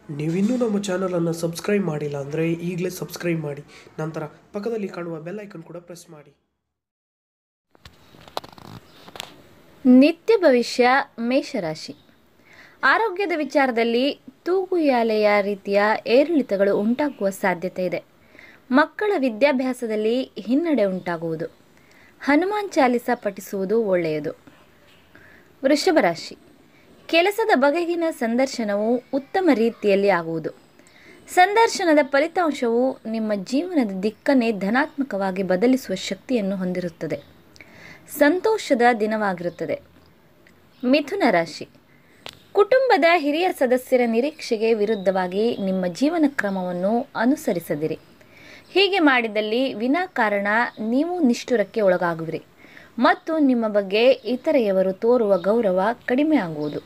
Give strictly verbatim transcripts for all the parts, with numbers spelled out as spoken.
ನೀವಿನ್ನೂ ನಮ್ಮ ಚಾನಲನ್ನು ಸಬ್ಸ್ಕ್ರೈಬ್ ಮಾಡಿಲ್ಲ ಅಂದರೆ ಈಗಲೇ ಸಬ್ಸ್ಕ್ರೈಬ್ ಮಾಡಿ, ನಂತರ ಪಕ್ಕದಲ್ಲಿ ಕಾಣುವ ಬೆಲ್ ಐಕನ್ ಕೂಡ ಪ್ರೆಸ್ ಮಾಡಿ. ನಿತ್ಯ ಭವಿಷ್ಯ ಮೇಷರಾಶಿ. ಆರೋಗ್ಯದ ವಿಚಾರದಲ್ಲಿ ತೂಗುಯಾಲೆಯ ರೀತಿಯ ಏರಿಳಿತಗಳು ಉಂಟಾಗುವ ಸಾಧ್ಯತೆ ಇದೆ. ಮಕ್ಕಳ ವಿದ್ಯಾಭ್ಯಾಸದಲ್ಲಿ ಹಿನ್ನಡೆ ಉಂಟಾಗುವುದು. ಹನುಮಾನ್ ಚಾಲಿಸ ಪಠಿಸುವುದು ಒಳ್ಳೆಯದು. ವೃಷಭ ರಾಶಿ. ಕೆಲಸದ ಬಗೆಗಿನ ಸಂದರ್ಶನವು ಉತ್ತಮ ರೀತಿಯಲ್ಲಿ ಆಗುವುದು. ಸಂದರ್ಶನದ ಫಲಿತಾಂಶವು ನಿಮ್ಮ ಜೀವನದ ದಿಕ್ಕನ್ನೇ ಧನಾತ್ಮಕವಾಗಿ ಬದಲಿಸುವ ಶಕ್ತಿಯನ್ನು ಹೊಂದಿರುತ್ತದೆ. ಸಂತೋಷದ ದಿನವಾಗಿರುತ್ತದೆ. ಮಿಥುನ ರಾಶಿ. ಕುಟುಂಬದ ಹಿರಿಯ ಸದಸ್ಯರ ನಿರೀಕ್ಷೆಗೆ ವಿರುದ್ಧವಾಗಿ ನಿಮ್ಮ ಜೀವನ ಕ್ರಮವನ್ನು ಅನುಸರಿಸದಿರಿ. ಹೀಗೆ ಮಾಡಿದಲ್ಲಿ ವಿನಾಕಾರಣ ನೀವು ನಿಷ್ಠುರಕ್ಕೆ ಒಳಗಾಗುವಿರಿ ಮತ್ತು ನಿಮ್ಮ ಬಗ್ಗೆ ಇತರೆಯವರು ತೋರುವ ಗೌರವ ಕಡಿಮೆ ಆಗುವುದು.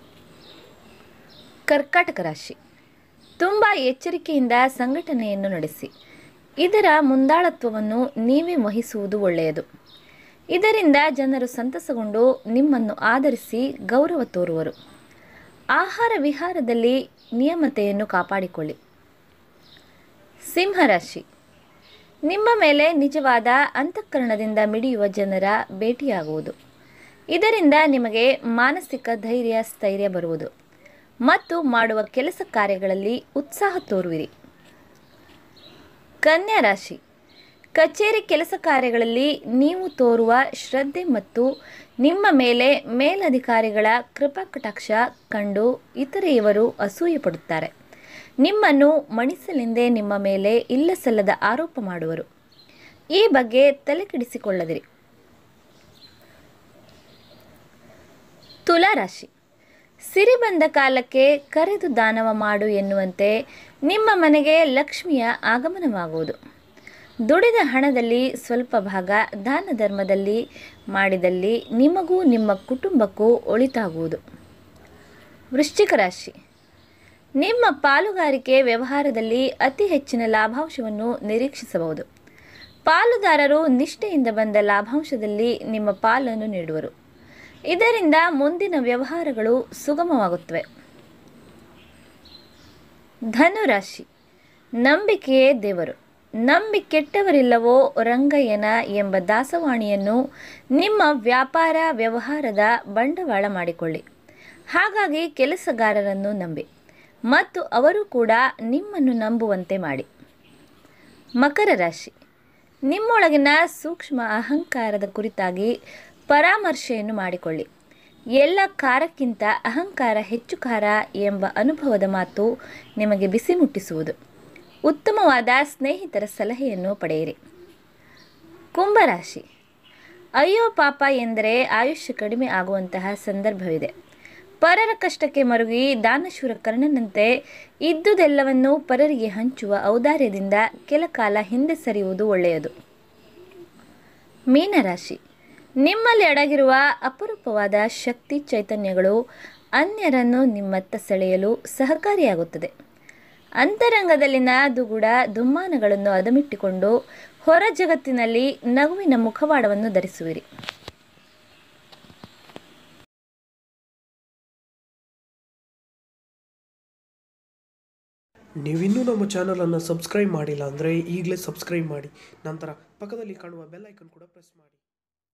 ಕರ್ಕಾಟಕ ರಾಶಿ. ತುಂಬ ಎಚ್ಚರಿಕೆಯಿಂದ ಸಂಘಟನೆಯನ್ನು ನಡೆಸಿ. ಇದರ ಮುಂದಾಳತ್ವವನ್ನು ನೀವೇ ವಹಿಸುವುದು ಒಳ್ಳೆಯದು. ಇದರಿಂದ ಜನರು ಸಂತಸಗೊಂಡು ನಿಮ್ಮನ್ನು ಆಧರಿಸಿ ಗೌರವ ತೋರುವರು. ಆಹಾರ ವಿಹಾರದಲ್ಲಿ ನಿಯಮತೆಯನ್ನು ಕಾಪಾಡಿಕೊಳ್ಳಿ. ಸಿಂಹರಾಶಿ. ನಿಮ್ಮ ಮೇಲೆ ನಿಜವಾದ ಅಂತಃಕರಣದಿಂದ ಮಿಡಿಯುವ ಜನರ ಭೇಟಿಯಾಗುವುದು. ಇದರಿಂದ ನಿಮಗೆ ಮಾನಸಿಕ ಧೈರ್ಯ ಸ್ಥೈರ್ಯ ಬರುವುದು ಮತ್ತು ಮಾಡುವ ಕೆಲಸ ಕಾರ್ಯಗಳಲ್ಲಿ ಉತ್ಸಾಹ ತೋರುವಿರಿ. ಕನ್ಯಾ ರಾಶಿ. ಕಚೇರಿ ಕೆಲಸ ಕಾರ್ಯಗಳಲ್ಲಿ ನೀವು ತೋರುವ ಶ್ರದ್ಧೆ ಮತ್ತು ನಿಮ್ಮ ಮೇಲೆ ಮೇಲಧಿಕಾರಿಗಳ ಕೃಪಾಕಟಾಕ್ಷ ಕಂಡು ಇತರೆಯವರು ಅಸೂಯೆ ಪಡುತ್ತಾರೆ. ನಿಮ್ಮನ್ನು ಮಣಿಸಲೆಂದೇ ನಿಮ್ಮ ಮೇಲೆ ಇಲ್ಲಸಲ್ಲದ ಆರೋಪ ಮಾಡುವರು. ಈ ಬಗ್ಗೆ ತಲೆಕೆಡಿಸಿಕೊಳ್ಳದಿರಿ. ತುಲಾ ರಾಶಿ. ಸಿರಿ ಬಂದ ಕಾಲಕ್ಕೆ ಕರೆದು ದಾನವ ಮಾಡು ಎನ್ನುವಂತೆ ನಿಮ್ಮ ಮನೆಗೆ ಲಕ್ಷ್ಮಿಯ ಆಗಮನವಾಗುವುದು. ದುಡಿದ ಹಣದಲ್ಲಿ ಸ್ವಲ್ಪ ಭಾಗ ದಾನ ಧರ್ಮದಲ್ಲಿ ಮಾಡಿದಲ್ಲಿ ನಿಮಗೂ ನಿಮ್ಮ ಕುಟುಂಬಕ್ಕೂ ಒಳಿತಾಗುವುದು. ವೃಶ್ಚಿಕ ರಾಶಿ. ನಿಮ್ಮ ಪಾಲುಗಾರಿಕೆ ವ್ಯವಹಾರದಲ್ಲಿ ಅತಿ ಹೆಚ್ಚಿನ ಲಾಭಾಂಶವನ್ನು ನಿರೀಕ್ಷಿಸಬಹುದು. ಪಾಲುದಾರರು ನಿಷ್ಠೆಯಿಂದ ಬಂದ ಲಾಭಾಂಶದಲ್ಲಿ ನಿಮ್ಮ ಪಾಲನ್ನು ನೀಡುವರು. ಇದರಿಂದ ಮುಂದಿನ ವ್ಯವಹಾರಗಳು ಸುಗಮವಾಗುತ್ತವೆ. ಧನುರಾಶಿ. ನಂಬಿಕೆಯೇ ದೇವರು, ನಂಬಿ ಕೆಟ್ಟವರಿಲ್ಲವೋ ರಂಗಯ್ಯನ ಎಂಬ ದಾಸವಾಣಿಯನ್ನು ನಿಮ್ಮ ವ್ಯಾಪಾರ ವ್ಯವಹಾರದ ಬಂಡವಾಳ ಮಾಡಿಕೊಳ್ಳಿ. ಹಾಗಾಗಿ ಕೆಲಸಗಾರರನ್ನು ನಂಬಿ ಮತ್ತು ಅವರು ಕೂಡ ನಿಮ್ಮನ್ನು ನಂಬುವಂತೆ ಮಾಡಿ. ಮಕರ ರಾಶಿ. ನಿಮ್ಮೊಳಗಿನ ಸೂಕ್ಷ್ಮ ಅಹಂಕಾರದ ಕುರಿತಾಗಿ ಪರಾಮರ್ಶೆಯನ್ನು ಮಾಡಿಕೊಳ್ಳಿ. ಎಲ್ಲ ಖಾರಕ್ಕಿಂತ ಅಹಂಕಾರ ಹೆಚ್ಚು ಖಾರ ಎಂಬ ಅನುಭವದ ಮಾತು ನಿಮಗೆ ಬಿಸಿ ಮುಟ್ಟಿಸುವುದು. ಉತ್ತಮವಾದ ಸ್ನೇಹಿತರ ಸಲಹೆಯನ್ನು ಪಡೆಯಿರಿ. ಕುಂಭರಾಶಿ. ಅಯ್ಯೋ ಪಾಪ ಎಂದರೆ ಆಯುಷ್ಯ ಕಡಿಮೆ ಆಗುವಂತಹ ಸಂದರ್ಭವಿದೆ. ಪರರ ಕಷ್ಟಕ್ಕೆ ಮರುಗಿ ದಾನಶೂರ ಕರ್ಣನಂತೆ ಇದ್ದುದೆಲ್ಲವನ್ನೂ ಪರರಿಗೆ ಹಂಚುವ ಔದಾರ್ಯದಿಂದ ಕೆಲ ಕಾಲ ಹಿಂದೆ ಸರಿಯುವುದು ಒಳ್ಳೆಯದು. ಮೀನರಾಶಿ. ನಿಮ್ಮಲ್ಲಿ ಅಡಗಿರುವ ಅಪರೂಪವಾದ ಶಕ್ತಿ ಚೈತನ್ಯಗಳು ಅನ್ಯರನ್ನು ನಿಮ್ಮತ್ತ ಸೆಳೆಯಲು ಸಹಕಾರಿಯಾಗುತ್ತದೆ. ಅಂತರಂಗದಲ್ಲಿನ ದುಗುಡ ದುಮ್ಮಾನಗಳನ್ನು ಅದಮಿಟ್ಟಿಕೊಂಡು ಹೊರ ಜಗತ್ತಿನಲ್ಲಿ ನಗುವಿನ ಮುಖವಾಡವನ್ನು ಧರಿಸುವಿರಿ. ನೀವಿನ್ನೂ ನಮ್ಮ ಚಾನಲನ್ನು ಸಬ್ಸ್ಕ್ರೈಬ್ ಮಾಡಿಲ್ಲ ಅಂದರೆ ಈಗಲೇ ಸಬ್ಸ್ಕ್ರೈಬ್ ಮಾಡಿ, ನಂತರ ಪಕ್ಕದಲ್ಲಿ ಕಾಣುವ ಬೆಲ್ ಐಕನ್ ಕೂಡ ಪ್ರೆಸ್ ಮಾಡಿ.